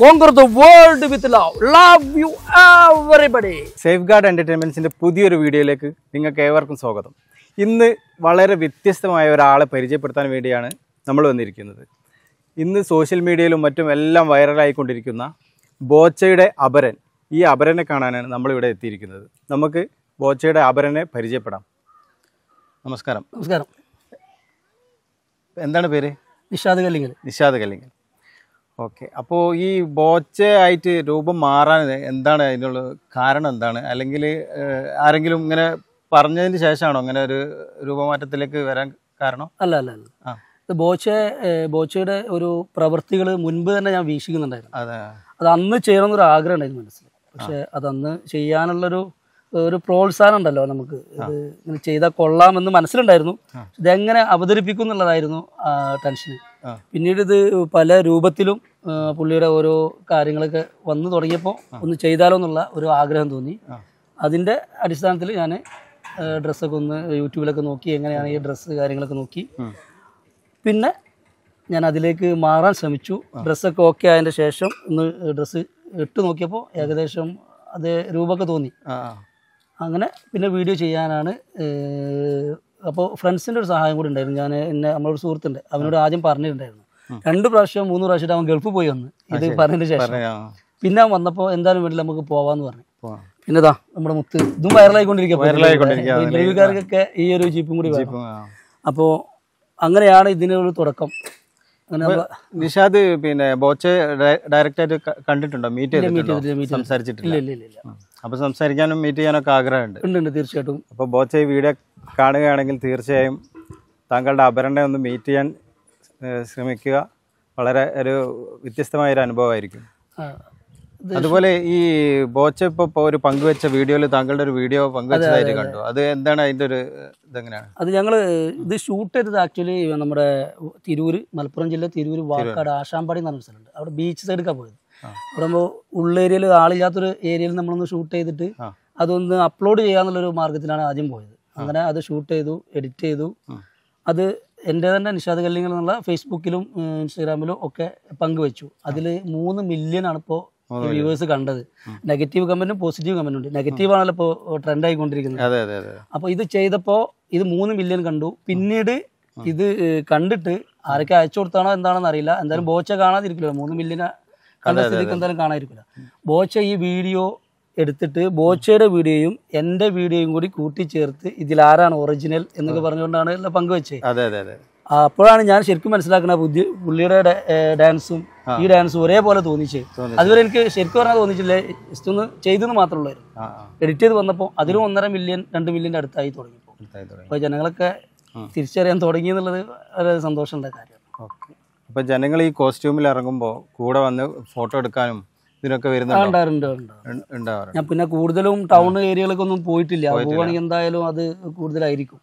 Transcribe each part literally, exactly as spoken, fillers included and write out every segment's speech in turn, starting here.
Conquer the world with love. Love you everybody. Safeguard Entertainmentsന്റെ പുതിയൊരു വീഡിയോയിലേക്ക് നിങ്ങൾക്ക് ഏവർക്കും സ്വാഗതം. ഇന്ന് വളരെ വ്യത്യസ്തമായ ഒരാളെ പരിചയപ്പെടുത്താൻ വേണ്ടിയാണ് നമ്മൾ വന്നിരിക്കുന്നത്. ഇന്ന് സോഷ്യൽ മീഡിയയിലും മറ്റും എല്ലാം വൈറലായിക്കൊണ്ടിരിക്കുന്ന ബോച്ചയുടെ അപരൻ. ഈ അപരനെ കാണാനാണ് നമ്മൾ ഇവിടെ എത്തിയിരിക്കുന്നത്. നമുക്ക് ബോച്ചയുടെ അപരനെ പരിചയപ്പെടാം. നമസ്കാരം. നമസ്കാരം. എന്താണ് പേര്? നിഷാദ് കല്ലിങ്ങൽ. നിഷാദ് കല്ലിങ്ങൽ. ഓക്കെ. അപ്പോൾ ഈ ബോച്ചയായിട്ട് രൂപം മാറാൻ എന്താണ് അതിനുള്ള കാരണം? എന്താണ്? അല്ലെങ്കിൽ ആരെങ്കിലും ഇങ്ങനെ പറഞ്ഞതിന് ശേഷമാണോ അങ്ങനെ ഒരു രൂപമാറ്റത്തിലേക്ക് വരാൻ കാരണം? അല്ല അല്ല അല്ല ആ ബോച്ച ബോച്ചയുടെ ഒരു പ്രവൃത്തികൾ മുൻപ് തന്നെ ഞാൻ വീക്ഷിക്കുന്നുണ്ടായിരുന്നു. അതെ. അത് അന്ന് ചെയ്യണമെന്നൊരു ആഗ്രഹം ഉണ്ടായിരുന്നു മനസ്സിൽ. പക്ഷെ അതന്ന് ചെയ്യാനുള്ളൊരു ഒരു പ്രോത്സാഹനം ഉണ്ടല്ലോ നമുക്ക്, ഇത് ഇങ്ങനെ ചെയ്താൽ കൊള്ളാമെന്ന് മനസ്സിലുണ്ടായിരുന്നു. ഇതെങ്ങനെ അവതരിപ്പിക്കും എന്നുള്ളതായിരുന്നു ടെൻഷൻ. പിന്നീട് ഇത് പല രൂപത്തിലും പുള്ളിയുടെ ഓരോ കാര്യങ്ങളൊക്കെ വന്നു തുടങ്ങിയപ്പോൾ ഒന്ന് ചെയ്താലോ എന്നുള്ള ഒരു ആഗ്രഹം തോന്നി. അതിൻ്റെ അടിസ്ഥാനത്തിൽ ഞാൻ ഡ്രസ്സൊക്കെ ഒന്ന് യൂട്യൂബിലൊക്കെ നോക്കി, എങ്ങനെയാണ് ഈ ഡ്രസ്സ് കാര്യങ്ങളൊക്കെ നോക്കി. പിന്നെ ഞാൻ അതിലേക്ക് മാറാൻ ശ്രമിച്ചു. ഡ്രസ്സൊക്കെ ഓക്കെ ആയതിൻ്റെ ശേഷം ഒന്ന് ഡ്രസ്സ് ഇട്ട് നോക്കിയപ്പോൾ ഏകദേശം അത് രൂപമൊക്കെ തോന്നി. അങ്ങനെ പിന്നെ വീഡിയോ ചെയ്യാനാണ്. അപ്പോൾ ഫ്രണ്ട്സിൻ്റെ ഒരു സഹായം കൂടി ഉണ്ടായിരുന്നു. ഞാൻ എന്നെ നമ്മളൊരു സുഹൃത്തുണ്ട്, അവനോട് ആദ്യം പറഞ്ഞിട്ടുണ്ടായിരുന്നു. രണ്ട് പ്രാവശ്യം മൂന്ന് പ്രാവശ്യം അവൻ ഗൾഫ് പോയി വന്ന് ഇത് പറഞ്ഞതിന് ശേഷം പിന്നെ അവൻ വന്നപ്പോൾ എന്തായാലും വേണ്ടി നമുക്ക് പോവാന്ന് പറഞ്ഞു. പിന്നെ ഇതാ നമ്മുടെ മുത്ത് ഇതും വൈറലായിക്കൊണ്ടിരിക്കുക, ഇന്റർവ്യൂക്കാർക്കൊക്കെ ഈ ഒരു ജീപ്പും കൂടി വേണം. അപ്പോൾ അങ്ങനെയാണ് ഇതിനൊരു തുടക്കം. നിഷാദ് പിന്നെ ബോച്ച ഡയറക്റ്റ് ആയിട്ട് കണ്ടിട്ടുണ്ടോ? മീറ്റ് ചെയ്തിട്ടുണ്ടോ? സംസാരിച്ചിട്ടില്ല? അപ്പൊ സംസാരിക്കാനും മീറ്റ് ചെയ്യാനൊക്കെ ആഗ്രഹമുണ്ട്. ഉണ്ട്, തീർച്ചയായിട്ടും. അപ്പോൾ ബോച്ച ഈ വീഡിയോ കാണുകയാണെങ്കിൽ തീർച്ചയായും താങ്കളുടെ അപരനെ ഒന്ന് മീറ്റ് ചെയ്യാൻ ശ്രമിക്കുക. വളരെ ഒരു വ്യത്യസ്തമായ ഒരു അനുഭവമായിരിക്കും. അതുപോലെ ഈ ബോച്ച ഇപ്പോൾ ഒരു പങ്കുവെച്ച വീഡിയോയിൽ താങ്കളുടെ ഒരു വീഡിയോ പങ്കുവെച്ചതായിട്ട് കണ്ടു. അത് എന്താണ് അതിൻ്റെ ഒരു ഇതെങ്ങനെയാണ്? അത് ഞങ്ങൾ ഇത് ഷൂട്ട് ചെയ്തത് ആക്ച്വലി നമ്മുടെ തിരൂർ, മലപ്പുറം ജില്ല തിരൂർ വാക്കാട് ആശാമ്പാടി എന്ന് പറഞ്ഞ സ്ഥലമുണ്ട്. അവിടെ ബീച്ച് സൈഡിലേക്കാണ് പോയത്. അവിടെ നമ്മൾ ഉള്ളേരിയയിൽ ആളില്ലാത്തൊരു ഏരിയയിൽ നമ്മളൊന്ന് ഷൂട്ട് ചെയ്തിട്ട് അതൊന്ന് അപ്ലോഡ് ചെയ്യാന്നുള്ളൊരു മാർഗത്തിലാണ് ആദ്യം പോയത്. അങ്ങനെ അത് ഷൂട്ട് ചെയ്തു, എഡിറ്റ് ചെയ്തു. അത് എൻ്റെ തന്നെ നിഷാദ് കല്ലിങ്ങൽ എന്നുള്ള ഫേസ്ബുക്കിലും ഇൻസ്റ്റാഗ്രാമിലും ഒക്കെ പങ്കുവെച്ചു. അതിൽ മൂന്ന് മില്യൺ ആണ് ഇപ്പോൾ വ്യൂവേഴ്സ് കണ്ടത്. നെഗറ്റീവ് കമന്റും പോസിറ്റീവ് കമന്റും ഉണ്ട്. നെഗറ്റീവ് ആണല്ലോ ഇപ്പോൾ ട്രെൻഡ് ആയിക്കൊണ്ടിരിക്കുന്നത്. അപ്പോൾ ഇത് ചെയ്തപ്പോൾ ഇത് മൂന്ന് മില്യൺ കണ്ടു. പിന്നീട് ഇത് കണ്ടിട്ട് ആരൊക്കെ അയച്ചു കൊടുത്താണോ എന്താണെന്ന് അറിയില്ല. എന്തായാലും ബോച്ച കാണാതിരിക്കില്ല, മൂന്ന് മില്യൺ കണ്ട സ്ഥിതിക്ക് എന്തായാലും കാണാതിരിക്കില്ല. ബോച്ച ഈ വീഡിയോ എടുത്തിട്ട് ബോച്ചയുടെ വീഡിയോയും എൻ്റെ വീഡിയോയും കൂടി കൂട്ടിച്ചേർത്ത് ഇതിലാരാണ് ഒറിജിനൽ എന്നൊക്കെ പറഞ്ഞുകൊണ്ടാണ് എല്ലാം പങ്കുവെച്ചത്. അപ്പോഴാണ് ഞാൻ ശരിക്കും മനസ്സിലാക്കുന്നത് ബുദ്ധി പുള്ളിയുടെ ഡാൻസും ഈ ഡാൻസും ഒരേപോലെ തോന്നിച്ചേ. അതുവരെ എനിക്ക് ശരിക്കും പറഞ്ഞാൽ തോന്നിച്ചില്ല, ജസ്റ്റ് ഒന്ന് ചെയ്തെന്ന് മാത്രമേ ഉള്ളായിരുന്നു. എഡിറ്റ് ചെയ്ത് വന്നപ്പോൾ അതിലും ഒന്നര മില്യൺ രണ്ട് മില്യൻ്റെ അടുത്തായി തുടങ്ങിയപ്പോൾ അപ്പോൾ ജനങ്ങളൊക്കെ തിരിച്ചറിയാൻ തുടങ്ങി എന്നുള്ളത് വളരെ സന്തോഷമുള്ള കാര്യമാണ്. അപ്പോൾ ജനങ്ങൾ ഈ കോസ്റ്റ്യൂമിൽ ഇറങ്ങുമ്പോൾ കൂടെ വന്ന് ഫോട്ടോ എടുക്കാനും ഇതിനൊക്കെ വരുന്നുണ്ട്. ഞാൻ പിന്നെ കൂടുതലും ടൗൺ ഏരിയകളൊക്കെ പോയിട്ടില്ല. പോവുകയാണെങ്കിൽ എന്തായാലും അത് കൂടുതലായിരിക്കും.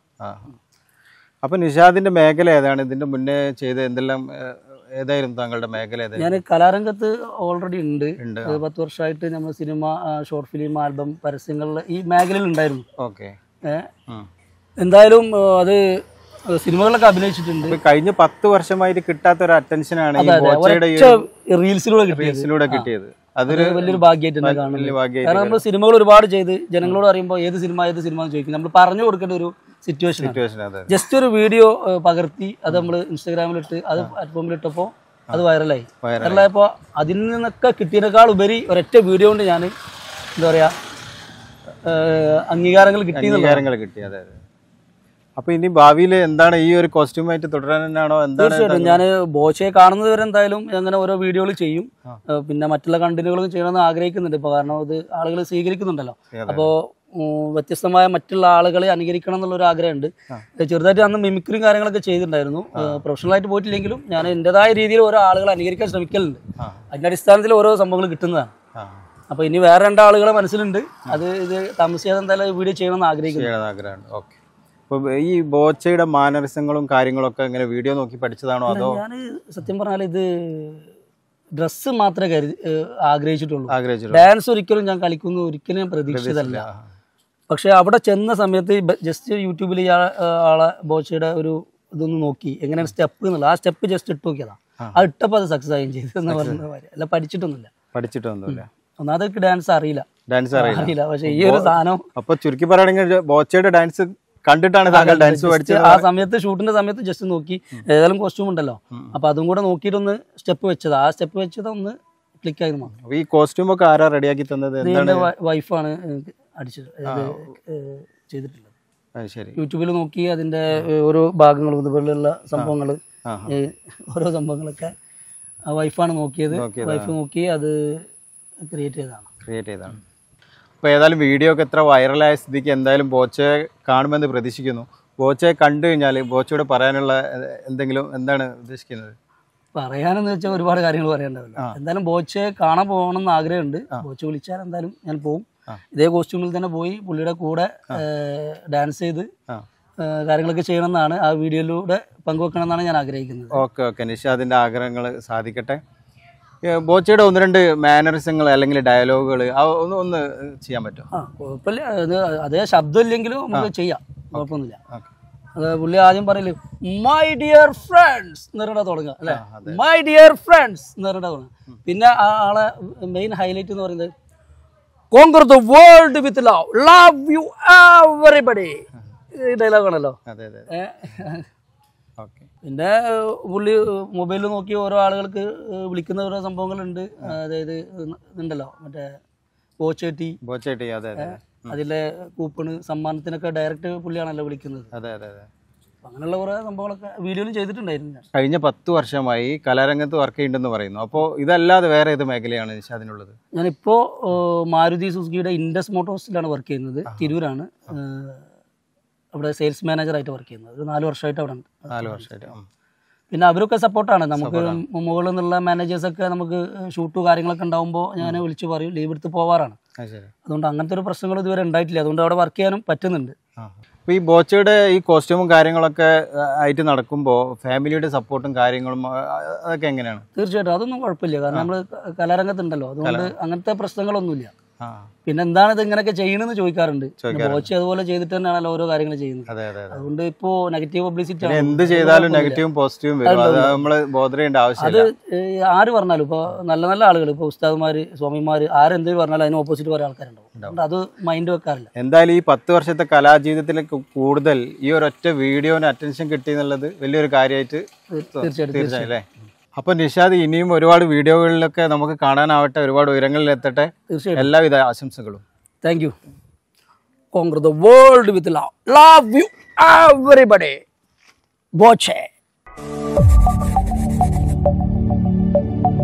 അപ്പൊ നിഷാദിന്റെ മേഖല ഏതാണ്? ഇതിന്റെ മുന്നേ ചെയ്ത എന്തെല്ലാം ഏതായിരുന്നു താങ്കളുടെ മേഖല? ഞാൻ കലാരംഗത്ത് ഓൾറെഡി ഉണ്ട്. പത്ത് വർഷമായിട്ട് നമ്മൾ സിനിമ, ഷോർട്ട് ഫിലിം, ആൽബം, പരസ്യങ്ങളിൽ ഈ മേഖലയിൽ ഉണ്ടായിരുന്നു. ഓക്കെ. എന്തായാലും അത് സിനിമകളിലൊക്കെ അഭിനയിച്ചിട്ടുണ്ട്. കഴിഞ്ഞ പത്ത് വർഷമായിട്ട് കിട്ടാത്ത ഒരു അറ്റൻഷനാണ് റീൽസിലൂടെ റീൽസിലൂടെ കിട്ടിയത്. അതൊരു വലിയൊരു ഭാഗ്യമായിട്ട് തന്നെ കാണുന്നത്. കാരണം നമ്മൾ സിനിമകൾ ഒരുപാട് ചെയ്ത് ജനങ്ങളോട് അറിയുമ്പോൾ ഏത് സിനിമ ഏത് സിനിമ എന്ന് ചോദിക്കും. നമ്മൾ പറഞ്ഞു കൊടുക്കേണ്ട ഒരു സിറ്റുവേഷൻ. ജസ്റ്റ് ഒരു വീഡിയോ പകർത്തി അത് നമ്മൾ ഇൻസ്റ്റാഗ്രാമിലിട്ട് അത് പ്ലാറ്റ്ഫോമിലിട്ടപ്പോൾ അത് വൈറലായി. വൈറലായപ്പോൾ അതിൽ നിന്നൊക്കെ കിട്ടിയതിനേക്കാൾ ഉപരി ഒരൊറ്റ വീഡിയോ കൊണ്ട് ഞാൻ എന്താ പറയാ അംഗീകാരങ്ങൾ കിട്ടി അംഗീകാരങ്ങൾ കിട്ടി. അതെ അതെ. അപ്പൊ ഇനി ഭാവിയിൽ എന്താണ് ഈ ഒരു കോസ്റ്റ്യൂമായിട്ട് തുടരാൻ തന്നെയാണോ? തീർച്ചയായിട്ടും ഞാൻ ബോച്ചയെ കാണുന്നത് വരെ എന്തായാലും അങ്ങനെ ഓരോ വീഡിയോകൾ ചെയ്യും. പിന്നെ മറ്റുള്ള കണ്ടന്റുകളും ചെയ്യണമെന്ന് ആഗ്രഹിക്കുന്നുണ്ട് ഇപ്പോൾ. കാരണം ഇത് ആളുകൾ സ്വീകരിക്കുന്നുണ്ടല്ലോ. അപ്പോൾ വ്യത്യസ്തമായ മറ്റുള്ള ആളുകളെ അനുകരിക്കണം എന്നുള്ളൊരു ആഗ്രഹമുണ്ട്. ചെറുതായിട്ട് അന്ന് മിമിക്രിയും കാര്യങ്ങളൊക്കെ ചെയ്തിട്ടുണ്ടായിരുന്നു. പ്രൊഫഷണലായിട്ട് പോയിട്ടില്ലെങ്കിലും ഞാൻ എൻ്റെതായ രീതിയിൽ ഓരോ ആളുകളെ അനുകരിക്കാൻ ശ്രമിക്കലുണ്ട്. അതിൻ്റെ അടിസ്ഥാനത്തിൽ ഓരോ സംഭവങ്ങൾ കിട്ടുന്നതാണ്. അപ്പോൾ ഇനി വേറെ രണ്ടാളുകളെ മനസ്സിലുണ്ട്. അത് ഇത് താമസിയാതെ എന്തായാലും വീഡിയോ ചെയ്യണമെന്ന് ആഗ്രഹിക്കുന്നു. ഓക്കെ. അപ്പോൾ ഈ ബോച്ചയുടെ മാനറിസങ്ങളും കാര്യങ്ങളൊക്കെ ഇങ്ങനെ വീഡിയോ നോക്കി പഠിച്ചതാണോ? അതോ? ഞാൻ സത്യം പറഞ്ഞാൽ ഇത് ഡ്രസ്സ് മാത്രമേ കരുതി ആഗ്രഹിച്ചിട്ടുള്ളൂ. ഡാൻസ് ഒരിക്കലും ഞാൻ കളിക്കുന്നു ഒരിക്കലും ഞാൻ പ്രതീക്ഷിച്ചതല്ല. പക്ഷെ അവിടെ ചെന്ന സമയത്ത് ജസ്റ്റ് യൂട്യൂബിൽ ആളെ ബോച്ചയുടെ ഒരു ഇതൊന്ന് നോക്കി എങ്ങനെയാണ് സ്റ്റെപ്പ് എന്നുള്ളത്. ആ സ്റ്റെപ്പ് ജസ്റ്റ് ഇട്ട് നോക്കിയതാണ്. അത് ഇട്ടപ്പോൾ അത് സക്സസ് ആയും ചെയ്തു എന്ന് പറയുന്ന കാര്യം അല്ല. പഠിച്ചിട്ടൊന്നുമില്ല പഠിച്ചിട്ടൊന്നുമില്ല ഒന്നാമത് ഡാൻസ് അറിയില്ല ഡാൻസ് അറിയില്ല പക്ഷെ ഈ ഒരു സാധനം അപ്പൊ ചുരുക്കി പറയുകയാണെങ്കിൽ ബോച്ചയുടെ ഡാൻസ് കണ്ടിട്ടാണ് താങ്കൾ ഡാൻസ് പഠിച്ചത്. ആ സമയത്ത് ഷൂട്ടിന്റെ സമയത്ത് ജസ്റ്റ് നോക്കി ഏതായാലും കോസ്റ്റ്യൂം ഉണ്ടല്ലോ അപ്പൊ അതും കൂടെ നോക്കിയിട്ടൊന്ന് സ്റ്റെപ്പ് വെച്ചത് ആ സ്റ്റെപ്പ് വെച്ചത് ഒന്ന് ക്ലിക്ക് ആയിരുന്നു. ഈ കോസ്റ്റ്യൂം ഒക്കെ ആരാ റെഡിയാക്കി തന്നത്? എന്റെ വൈഫാണ് അടിച്ചത് ചെയ്തിട്ടുള്ളത്. ശരി. യൂട്യൂബിൽ നോക്കി അതിന്റെ ഓരോ ഭാഗങ്ങളും ഇതുപോലെയുള്ള സംഭവങ്ങൾ ഓരോ സംഭവങ്ങളൊക്കെ വൈഫാണ് നോക്കിയത്. വൈഫ് നോക്കി അത് ക്രിയേറ്റ് ചെയ്തതാണ് ക്രിയേറ്റ് ചെയ്തതാണ് അപ്പോൾ ഏതായാലും വീഡിയോ ഒക്കെ എത്ര വൈറലായ സ്ഥിതിക്ക് എന്തായാലും ബോച്ചയെ കാണുമെന്ന് പ്രതീക്ഷിക്കുന്നു. ബോച്ചയെ കണ്ടു കഴിഞ്ഞാൽ ബോച്ചയോട് പറയാനുള്ള എന്തെങ്കിലും എന്താണ് ഉദ്ദേശിക്കുന്നത്? പറയാനെന്ന് വെച്ചാൽ ഒരുപാട് കാര്യങ്ങൾ പറയാനുണ്ടാവില്ല. എന്തായാലും ബോച്ചയെ കാണാൻ പോകണം എന്ന് ആഗ്രഹമുണ്ട്. ബോച്ച വിളിച്ചാൽ എന്തായാലും ഞാൻ പോകും. ഇതേ കോസ്റ്റ്യൂമിൽ തന്നെ പോയി പുള്ളിയുടെ കൂടെ ഡാൻസ് ചെയ്ത് കാര്യങ്ങളൊക്കെ ചെയ്യണമെന്നാണ് ആ വീഡിയോയിലൂടെ പങ്കുവെക്കണം എന്നാണ് ഞാൻ ആഗ്രഹിക്കുന്നത്. ഓക്കെ ഓക്കെ നിഷാദിൻ്റെ ആഗ്രഹങ്ങൾ സാധിക്കട്ടെ. ബോച്ചയുടെ ഒന്ന് രണ്ട് മാനറിസങ്ങൾ അല്ലെങ്കിൽ ഡയലോഗുകൾ ഒന്ന് ഒന്ന് ചെയ്യാൻ പറ്റുമോ? ആ കുഴപ്പമില്ല. അത് അതേ ശബ്ദം ഇല്ലെങ്കിലും നമുക്ക് ചെയ്യാം, കുഴപ്പമൊന്നുമില്ല. അത് പുള്ളി ആദ്യം പറയല് മൈ ഡിയർ ഫ്രണ്ട്സ് എന്ന് പറഞ്ഞാൽ തുടങ്ങുക അല്ലെ, മൈ ഡിയർ ഫ്രണ്ട്സ് എന്ന് പറഞ്ഞാൽ തുടങ്ങുക. പിന്നെ ആ ആളെ മെയിൻ ഹൈലൈറ്റ് എന്ന് പറയുന്നത് conquer the world with love, love you everybody ഈ ഡയലോഗാണല്ലോ. പിന്നെ പുള്ളി മൊബൈലിൽ നോക്കി ഓരോ ആളുകൾക്ക് വിളിക്കുന്ന ഓരോ സംഭവങ്ങളുണ്ട്. അതായത് ഇതുണ്ടല്ലോ മറ്റേ ബോച്ചേട്ടി ബോച്ചേട്ടി അതിലെ കൂപ്പണ് സമ്മാനത്തിനൊക്കെ ഡയറക്റ്റ് പുള്ളിയാണല്ലോ വിളിക്കുന്നത്. അതെ അതെ അതെ അങ്ങനെയുള്ള കുറെ സംഭവങ്ങളൊക്കെ വീഡിയോയിലും ചെയ്തിട്ടുണ്ടായിരുന്നു. കഴിഞ്ഞ പത്ത് വർഷമായി കലാരംഗത്ത് വർക്ക് ചെയ്യുന്നുണ്ടെന്ന് പറയുന്നു. അപ്പോൾ ഇതല്ലാതെ വേറെ ഏത് മേഖലയാണ് അതിനുള്ളത്? ഞാനിപ്പോൾ മാരുതി സുസുക്കിയുടെ ഇൻഡസ് മോട്ടോഴ്സിലാണ് വർക്ക് ചെയ്യുന്നത്. തിരൂരാണ്. അവിടെ സെയിൽസ് മാനേജറായിട്ട് വർക്ക് ചെയ്യുന്നത്. ഒരു നാല് വർഷമായിട്ട് അവിടെ ഉണ്ട്. നാല് വർഷമായിട്ട്. പിന്നെ അവരൊക്കെ സപ്പോർട്ടാണ്. നമുക്ക് മുകളിൽ നിന്നുള്ള മാനേജേഴ്സൊക്കെ നമുക്ക് ഷൂട്ട് കാര്യങ്ങളൊക്കെ ഉണ്ടാകുമ്പോൾ ഞാൻ വിളിച്ച് പറയും, ലീവ് എടുത്ത് പോവാറാണ്. അതുകൊണ്ട് അങ്ങനത്തെ ഒരു പ്രശ്നങ്ങൾ ഇതുവരെ ഉണ്ടായിട്ടില്ല. അതുകൊണ്ട് അവിടെ വർക്ക് ചെയ്യാനും പറ്റുന്നുണ്ട്. അപ്പോൾ ഈ ബോച്ചയുടെ ഈ കോസ്റ്റ്യൂമും കാര്യങ്ങളൊക്കെ ആയിട്ട് നടക്കുമ്പോൾ ഫാമിലിയുടെ സപ്പോർട്ടും കാര്യങ്ങളും അതൊക്കെ എങ്ങനെയാണ്? തീർച്ചയായിട്ടും അതൊന്നും കുഴപ്പമില്ല. കാരണം നമ്മൾ കലാരംഗത്തുണ്ടല്ലോ, അതുകൊണ്ട് അങ്ങനത്തെ പ്രശ്നങ്ങളൊന്നുമില്ല. പിന്നെ എന്താണ് ഇത് ഇങ്ങനെയൊക്കെ ചെയ്യണമെന്ന് ചോദിക്കാറുണ്ട്. ബോച്ച അതുപോലെ ചെയ്തിട്ട് തന്നെയാണല്ലോ ഓരോ കാര്യങ്ങൾ ചെയ്യുന്നത്. അതുകൊണ്ട് ഇപ്പോ നെഗറ്റീവ് പബ്ലിസിറ്റി എന്ത് ചെയ്താലും നെഗറ്റീവും പോസിറ്റീവും അത് ആര് പറഞ്ഞാലും ഇപ്പൊ നല്ല നല്ല ആളുകൾ ഇപ്പൊ ഉസ്താദ്മാര് സ്വാമിമാര് ആരെന്തെങ്കിലും പറഞ്ഞാലും അതിന് ഓപ്പോസിറ്റ് കുറെ ആൾക്കാരുണ്ടാവും. അതുകൊണ്ട് അത് മൈൻഡ് വെക്കാറില്ല. എന്തായാലും ഈ പത്ത് വർഷത്തെ കലാജീവിതത്തിലേക്ക് കൂടുതൽ ഈ ഒരൊറ്റ വീഡിയോന് അറ്റൻഷൻ കിട്ടി എന്നുള്ളത് വലിയൊരു കാര്യമായിട്ട് തീർച്ചയായിട്ടും അല്ലേ? അപ്പോൾ നിഷാദ് ഇനിയും ഒരുപാട് വീഡിയോകളിലൊക്കെ നമുക്ക് കാണാനാവട്ടെ, ഒരുപാട് ഉയരങ്ങളിലെത്തട്ടെ. എല്ലാവിധ ആശംസകളും. Thank you. Conquer the world with love, love you everybody. Boche.